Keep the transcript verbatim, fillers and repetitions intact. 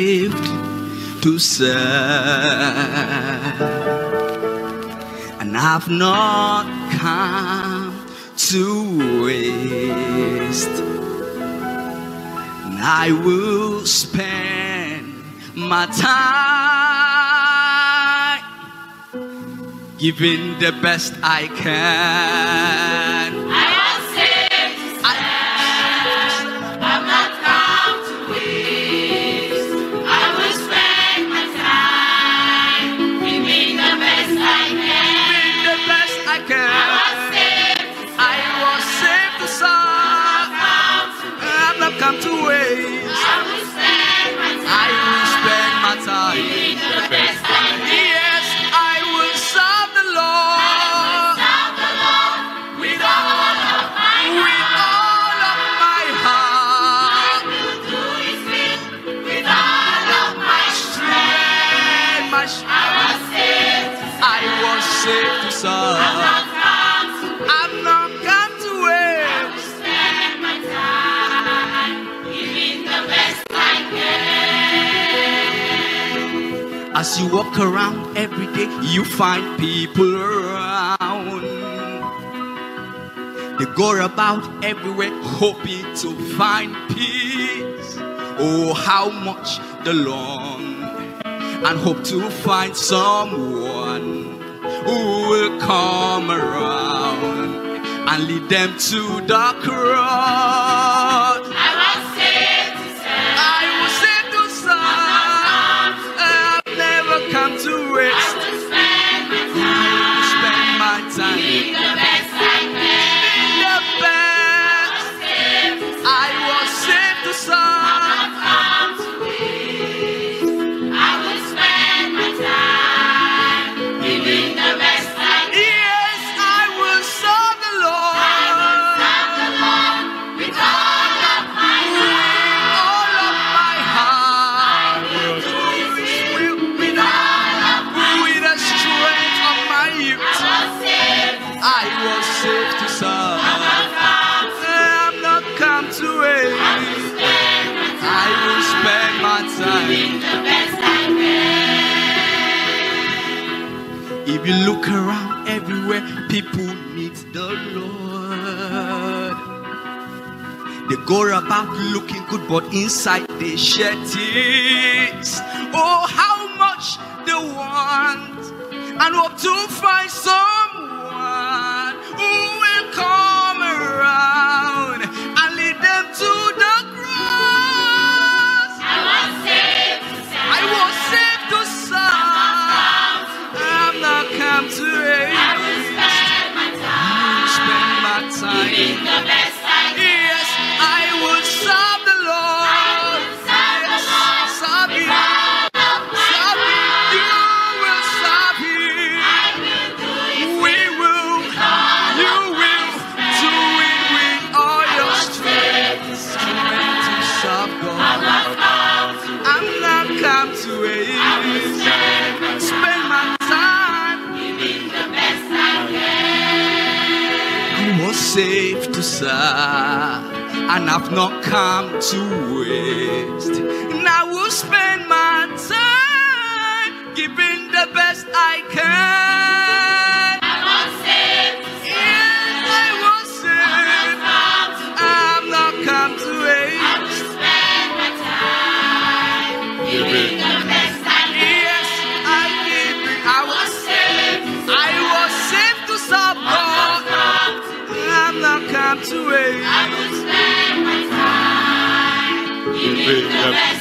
saved to serve, and I've not come to waste. And I will spend my time giving the best I can. I am saved to serve. I'm not come to waste. I will spend my time giving the best I can. Giving the best I can. I was saved to serve. I was saved to serve. I'm not come to I've not come to waste. I will spend my time. I will spend my time giving the best I can. Yes, I will serve the Lord. Serve the Lord with all of my With all of my heart. I will do His will with all of my strength. My I strength. was saved to serve. I was saved to I'm serve. not come to I'm not come to I waste. will spend my time giving the best I can. As you walk around every day, you find people around. They go about everywhere hoping to find peace. Oh, how much they long and hope to find someone who will come around and lead them to the cross. I was saved to serve. I was saved to serve. I've never come to I waste. will spend my I will spend my time giving time the best I can. the best. Saved to serve. I was saved to serve. Come to waste. I will spend my time giving the best I can. Yes, I will serve the Lord Serve the Lord with all of my with heart. all of my heart. will do His will With, with all of my with the strength of my I youth, was saved to I was saved to serve. come to I'm not come to waste. spend my I will spend my time. giving the best I can. If you look around everywhere, people need the Lord. They go about looking good, but inside they shed tears. Oh, how much they want and hope to find someone who will come around and lead them to the cross. I was saved to serve. I was saved to serve. I'm not come to I will waste. spend my time Spend my time. giving the best I can. Yes, I will serve the Lord. serve the Yes, Lord serve with Him. all of my Serve Him. You will serve Him. I will do His We will. You will do it with all your strength. Strength to serve God. I'm not come to waste. Spend my time. giving the best I can. I was saved to serve, and I've not come to waste. And I will spend my time giving the best I can. I was saved to Yes, I was saved. come to I'm not come to I waste. will spend my time giving the best I can. Yes, I give it. I was saved. I was saved to serve God. I'm not come to waste. I will spend my time giving the best